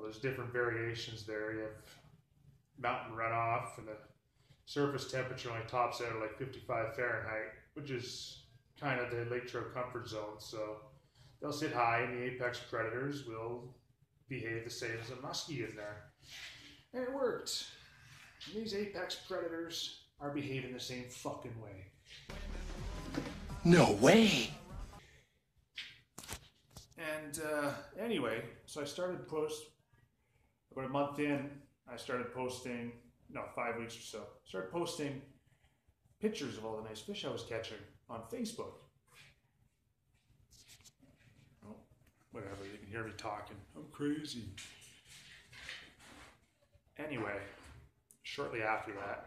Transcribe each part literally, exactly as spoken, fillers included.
there's different variations there. You have mountain runoff, and the surface temperature only tops out at like fifty-five Fahrenheit, which is kind of the lake trout comfort zone. So they'll sit high, and the apex predators will behave the same as a muskie in there. And it worked. And these apex predators are behaving the same fucking way. No way! And uh, anyway, so I started post about a month in. I started posting, no, five weeks or so. Started posting pictures of all the nice fish I was catching on Facebook. Oh, whatever, you can hear me talking. I'm crazy. Anyway, shortly after that,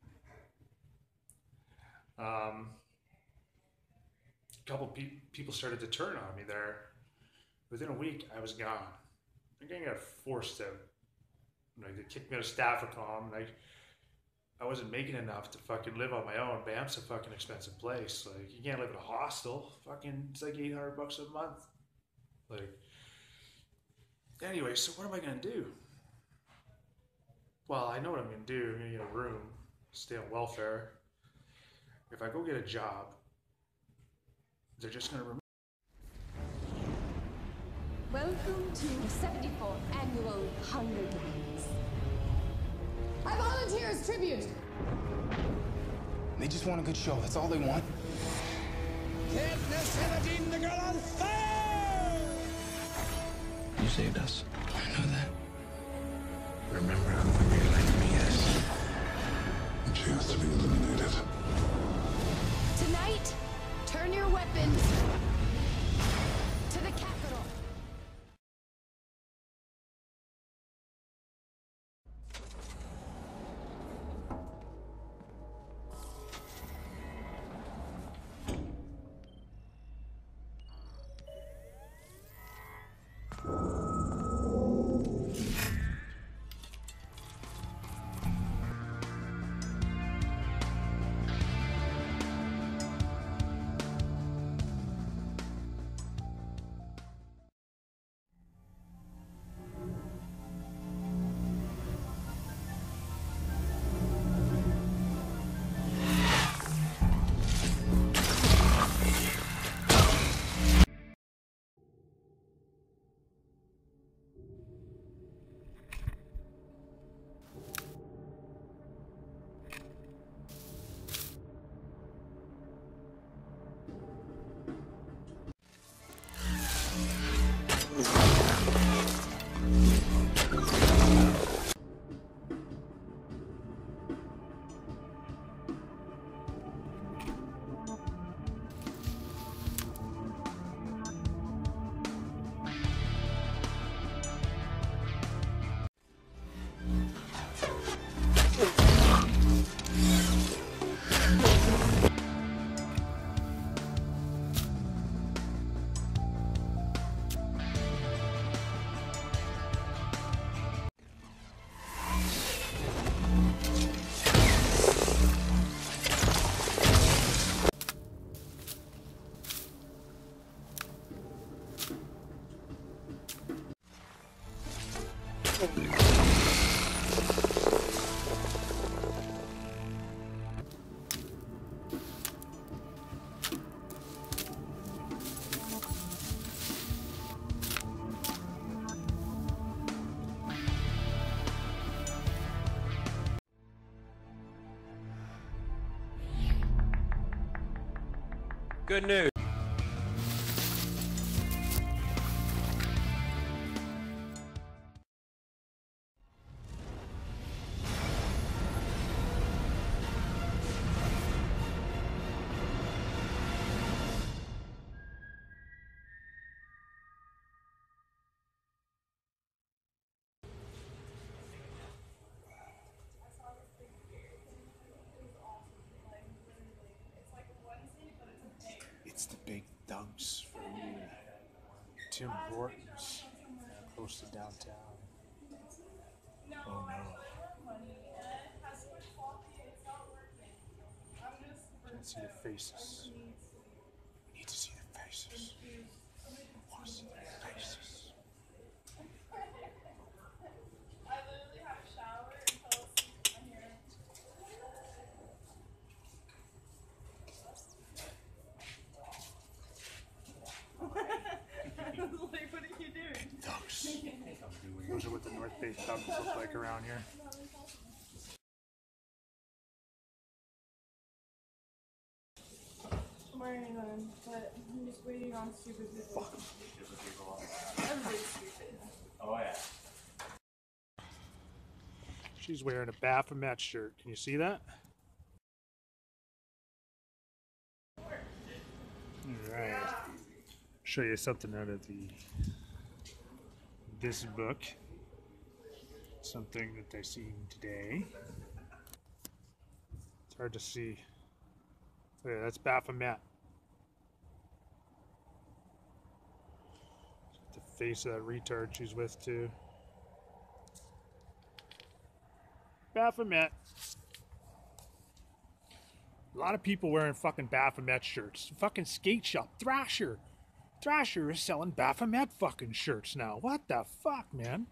um, a couple pe people started to turn on me there. Within a week, I was gone. I think I got forced out. Like, they kicked me out of Staffordcom, and I, I wasn't making enough to fucking live on my own. Banff's a fucking expensive place. Like, you can't live in a hostel. Fucking, it's like eight hundred bucks a month. Like, anyway, so what am I gonna do? Well, I know what I'm gonna do. I'm gonna get a room, stay on welfare. If I go get a job, they're just gonna remove. Welcome to the seventy-fourth Annual Hunger Games. I volunteer as tribute! They just want a good show, that's all they want. Katniss Everdeen, the girl on fire! You saved us. I know that. Remember who the real enemy is. A chance to be eliminated. Tonight, turn your weapons to the capital. Good news. It's the big thugs for you. Tim Hortons, close to downtown. Oh no. Can't see the faces. We need to see the faces. I want to see the faces. Those are what the North Bay pubs look like around here. I'm wearing them, but I'm just waiting on stupid people. Everybody's stupid. Oh yeah. She's wearing a Baphomet shirt. Can you see that? Alright. Show you something out of the this book. Something that I seen today. It's hard to see. Yeah, that's Baphomet. The face of that retard she's with too. Baphomet. A lot of people wearing fucking Baphomet shirts. Fucking skate shop. Thrasher. Thrasher is selling Baphomet fucking shirts now. What the fuck, man?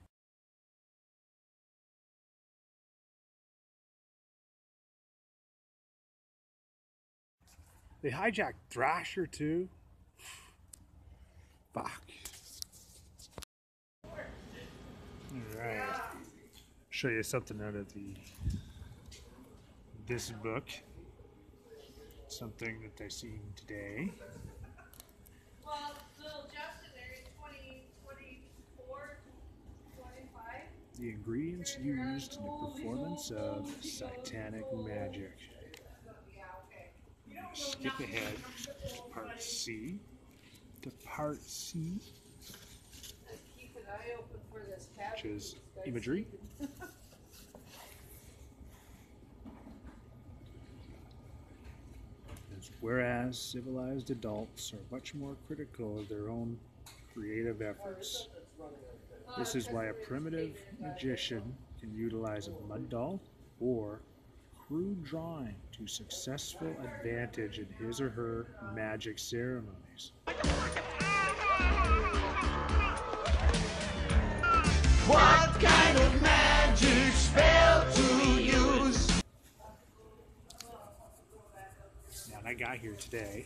They hijacked Thrasher too. Fuck. Alright. Show you something out of the this book. Something that I seen today. Well, little Justin there in twenty twenty-four, twenty-five. The ingredients used in the performance of satanic magic. Skip ahead to part C. To part C, Keep an eye open for this cat. which is imagery. Whereas civilized adults are much more critical of their own creative efforts. This is why a primitive magician can utilize a mud doll or crude drawing to successful advantage in his or her magic ceremonies. What kind of magic spell to use? Now, when I got here today,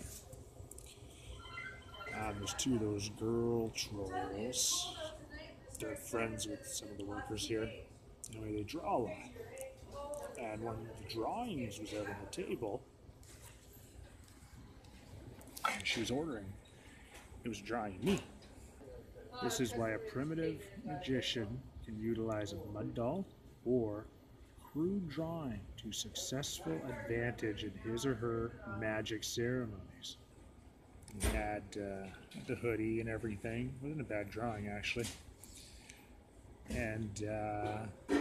um, there's two of those girl trolls. They're friends with some of the workers here. Anyway, they draw a lot. And one of the drawings was out on the table, and she was ordering. It was drawing me. This is why a primitive magician can utilize a mud doll or crude drawing to successful advantage in his or her magic ceremonies. He had uh, the hoodie and everything. It wasn't a bad drawing, actually. And uh,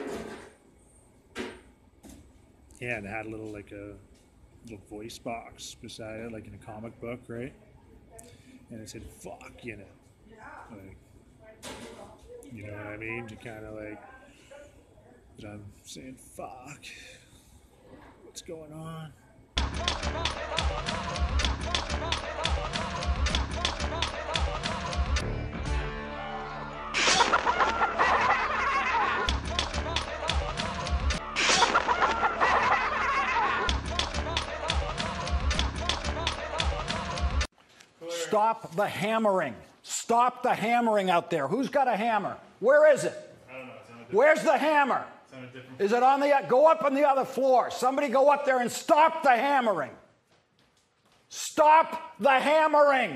yeah, and it had a little like a little voice box beside it, like in a comic book, right? And it said "fuck" in it. Like, you know what I mean? To kind of like, but I'm saying "fuck." What's going on? Stop the hammering. Stop the hammering out there. Who's got a hammer? Where is it? I don't know. It's on a Where's the hammer? it's on a different Is it on the, go up on the other floor. Somebody go up there and stop the hammering. Stop the hammering.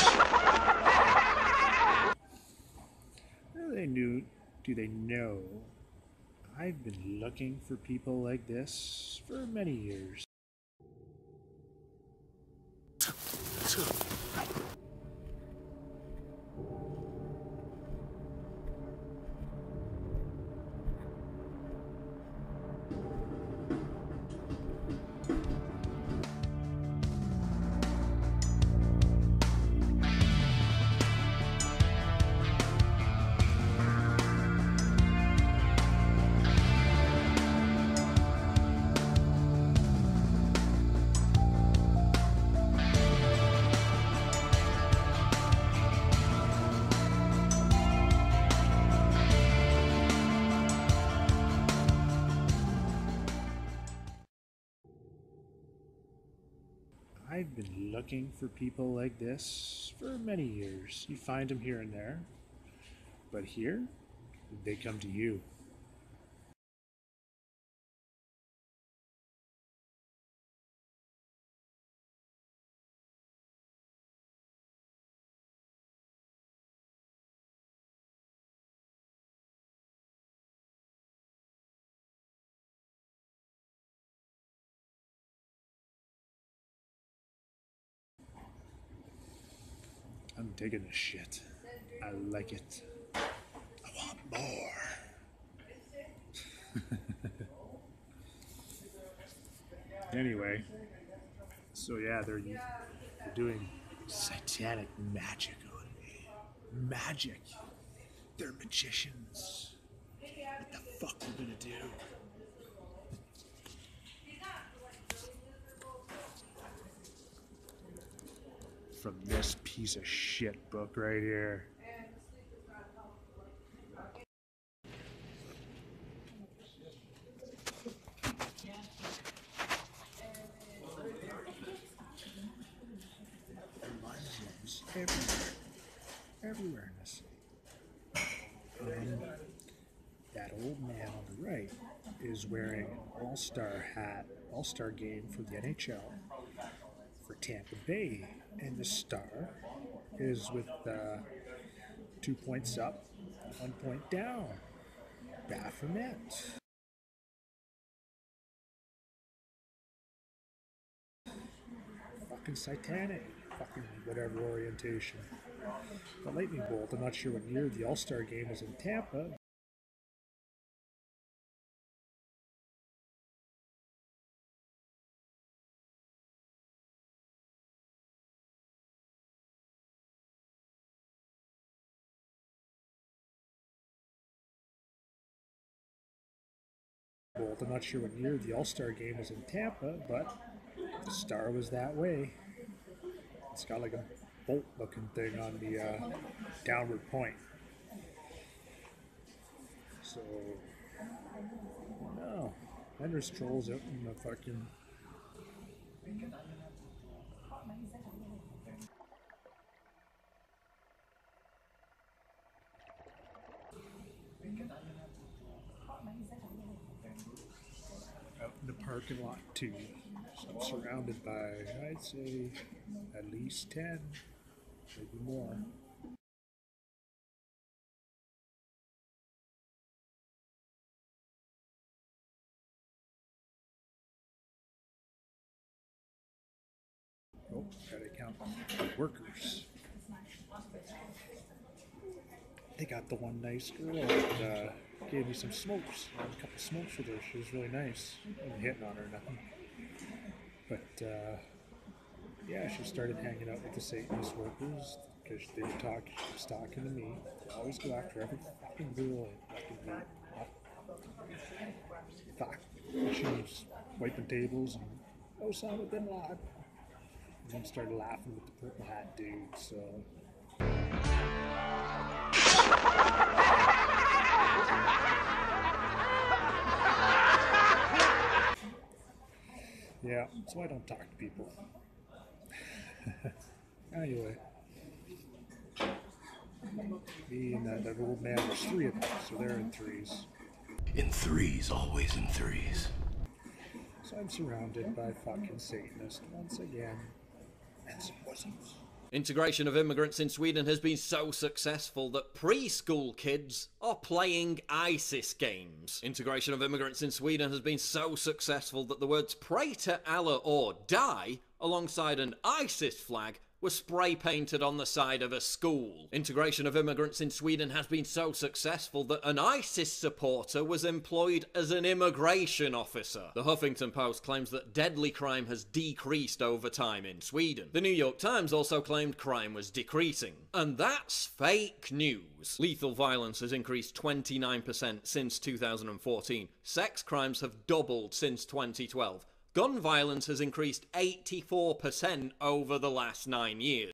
Do they knew? Do they know? I've been looking for people like this for many years. I've been looking for people like this for many years. You find them here and there. But here, They come to you. I'm digging this shit. I like it. I want more. Anyway, so yeah, they're, they're doing satanic magic on me. Magic. They're magicians. What the fuck are we gonna do? From this piece of shit book right here. Everywhere. Everywhere in this city. Um, that old man on the right is wearing an all-star hat, all-star game for the N H L for Tampa Bay. And the star is with uh, two points up, one point down. Baphomet. Fucking satanic. Fucking whatever orientation. The Lightning Bolt, I'm not sure what year the All-Star game was in Tampa. Bolt, I'm not sure what year the All-Star game was in Tampa, but the star was that way. It's got like a bolt-looking thing on the uh, downward point. So, no. Then there's trolls out in the fucking... out in the parking lot too. So I'm surrounded by, I'd say, at least ten, maybe more. Oh, gotta count workers. They got the one nice girl that uh, gave me some smokes, a couple smokes with her. She was really nice. I wasn't hitting on her or nothing. But uh, yeah, she started hanging out with the Satanist workers because they were talking. She was talking to me. They always go after every fucking girl I fucking meet. Fuck. She was wiping tables and Osama bin Laden. And then started laughing with the purple hat dude. So. Yeah, so I don't talk to people. Anyway. Me and that, that old man, there's three of them, so they're in threes. In threes, always in threes. So I'm surrounded by fucking Satanists once again. And some bosoms. Integration of immigrants in Sweden has been so successful that preschool kids are playing ISIS games. Integration of immigrants in Sweden has been so successful that the words "Pray to Allah or die" alongside an ISIS flag were spray painted on the side of a school. Integration of immigrants in Sweden has been so successful that an ISIS supporter was employed as an immigration officer. The Huffington Post claims that deadly crime has decreased over time in Sweden. The New York Times also claimed crime was decreasing. And that's fake news. Lethal violence has increased twenty-nine percent since two thousand fourteen. Sex crimes have doubled since twenty twelve. Gun violence has increased eighty-four percent over the last nine years.